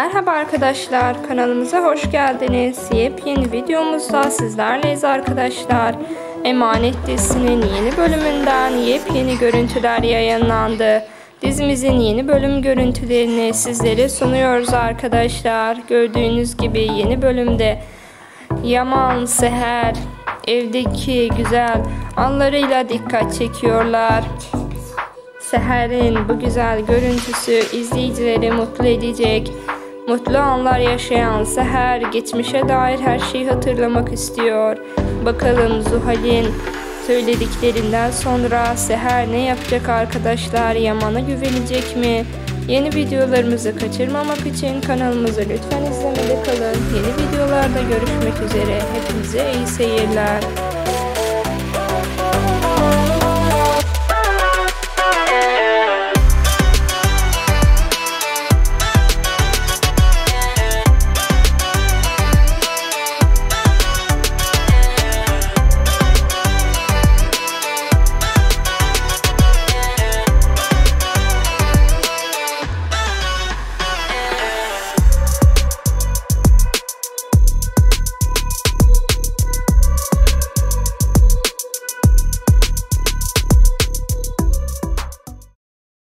Merhaba arkadaşlar, kanalımıza hoş geldiniz. Yepyeni videomuzda sizlerleyiz arkadaşlar. Emanet dizisinin yeni bölümünden yepyeni görüntüler yayınlandı. Dizimizin yeni bölüm görüntülerini sizlere sunuyoruz arkadaşlar. Gördüğünüz gibi yeni bölümde Yaman, Seher evdeki güzel anlarıyla dikkat çekiyorlar. Seher'in bu güzel görüntüsü izleyicileri mutlu edecek. Mutlu anlar yaşayan Seher geçmişe dair her şeyi hatırlamak istiyor. Bakalım Zuhal'in söylediklerinden sonra Seher ne yapacak arkadaşlar? Yaman'a güvenecek mi? Yeni videolarımızı kaçırmamak için kanalımızı lütfen izlemede kalın. Yeni videolarda görüşmek üzere. Hepinize iyi seyirler.